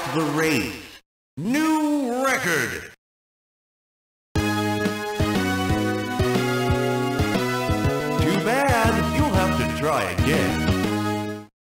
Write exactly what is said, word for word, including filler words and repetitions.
the race. New record. Too bad. You'll have to try again.